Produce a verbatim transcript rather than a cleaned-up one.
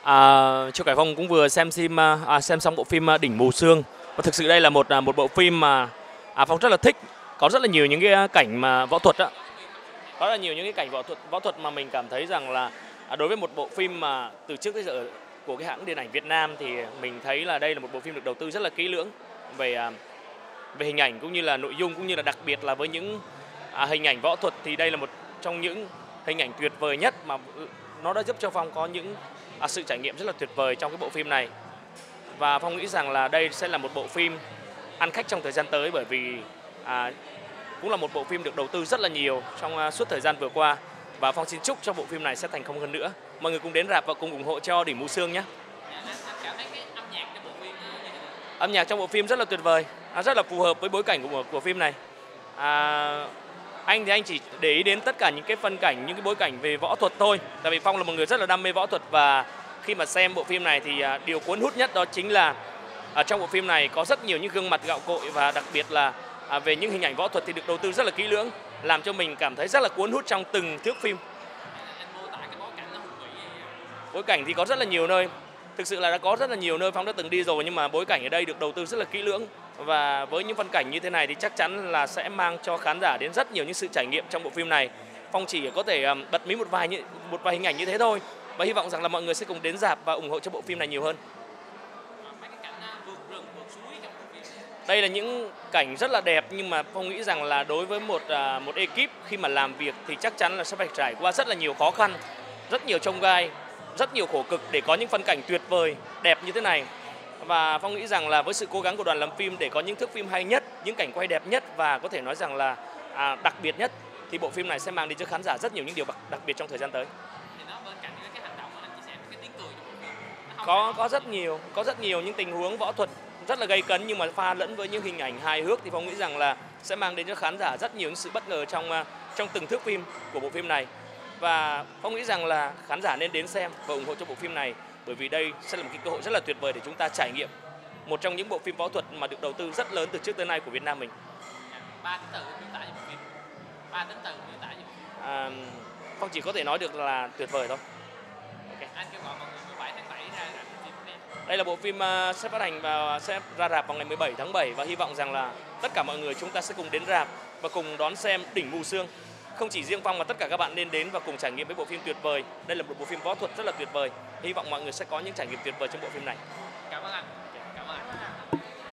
À, Châu Cải Phong cũng vừa xem phim à, xem xong bộ phim à, Đỉnh Mù Sương, và thực sự đây là một à, một bộ phim mà à, Phong rất là thích. Có rất là nhiều những cái cảnh mà võ thuật á, có rất là nhiều những cái cảnh võ thuật võ thuật mà mình cảm thấy rằng là à, đối với một bộ phim mà từ trước tới giờ của cái hãng điện ảnh Việt Nam thì mình thấy là đây là một bộ phim được đầu tư rất là kỹ lưỡng về à, về hình ảnh cũng như là nội dung, cũng như là đặc biệt là với những à, hình ảnh võ thuật thì đây là một trong những hình ảnh tuyệt vời nhất mà nó đã giúp cho Phong có những à, sự trải nghiệm rất là tuyệt vời trong cái bộ phim này. Và Phong nghĩ rằng là đây sẽ là một bộ phim ăn khách trong thời gian tới, bởi vì à, cũng là một bộ phim được đầu tư rất là nhiều trong à, suốt thời gian vừa qua. Và Phong xin chúc cho bộ phim này sẽ thành công hơn nữa. Mọi người cùng đến rạp và cùng ủng hộ cho Đỉnh Mù Sương nhé. Âm nhạc trong bộ phim rất là tuyệt vời, à, rất là phù hợp với bối cảnh của của phim này. À, anh thì anh chỉ để ý đến tất cả những cái phân cảnh, những cái bối cảnh về võ thuật thôi. Tại vì Phong là một người rất là đam mê võ thuật, và khi mà xem bộ phim này thì à, điều cuốn hút nhất đó chính là à, trong bộ phim này có rất nhiều những gương mặt gạo cội, và đặc biệt là à, về những hình ảnh võ thuật thì được đầu tư rất là kỹ lưỡng, làm cho mình cảm thấy rất là cuốn hút trong từng thước phim. Bối cảnh thì có rất là nhiều nơi. Thực sự là đã có rất là nhiều nơi Phong đã từng đi rồi, nhưng mà bối cảnh ở đây được đầu tư rất là kỹ lưỡng. Và với những phân cảnh như thế này thì chắc chắn là sẽ mang cho khán giả đến rất nhiều những sự trải nghiệm trong bộ phim này. Phong chỉ có thể bật mí một vài một vài hình ảnh như thế thôi, và hy vọng rằng là mọi người sẽ cùng đến rạp và ủng hộ cho bộ phim này nhiều hơn. Đây là những cảnh rất là đẹp, nhưng mà Phong nghĩ rằng là đối với một một ekip khi mà làm việc thì chắc chắn là sẽ phải trải qua rất là nhiều khó khăn, rất nhiều chông gai, rất nhiều khổ cực để có những phân cảnh tuyệt vời, đẹp như thế này. Và Phong nghĩ rằng là với sự cố gắng của đoàn làm phim để có những thước phim hay nhất, những cảnh quay đẹp nhất và có thể nói rằng là à, đặc biệt nhất, thì bộ phim này sẽ mang đến cho khán giả rất nhiều những điều đặc biệt trong thời gian tới. Có có rất nhiều, có rất nhiều những tình huống võ thuật rất là gay cấn, nhưng mà pha lẫn với những hình ảnh hài hước thì Phong nghĩ rằng là sẽ mang đến cho khán giả rất nhiều những sự bất ngờ trong trong từng thước phim của bộ phim này. Và Phong nghĩ rằng là khán giả nên đến xem và ủng hộ cho bộ phim này, bởi vì đây sẽ là một cái cơ hội rất là tuyệt vời để chúng ta trải nghiệm một trong những bộ phim võ thuật mà được đầu tư rất lớn từ trước tới nay của Việt Nam mình. Ba tính từ miêu tả cho bộ phim. Ba tính từ miêu tả cho bộ phim. À, Phong chỉ có thể nói được là tuyệt vời thôi. Okay. Anh kêu gọi mọi người mười bảy tháng bảy ra rạp xem phim. Đây là bộ phim sẽ phát hành và sẽ ra rạp vào ngày mười bảy tháng bảy, và hy vọng rằng là tất cả mọi người chúng ta sẽ cùng đến rạp và cùng đón xem Đỉnh Mù Sương. Không chỉ riêng Phong mà tất cả các bạn nên đến và cùng trải nghiệm với bộ phim tuyệt vời. Đây là một bộ phim võ thuật rất là tuyệt vời. Hy vọng mọi người sẽ có những trải nghiệm tuyệt vời trong bộ phim này. Cảm ơn anh.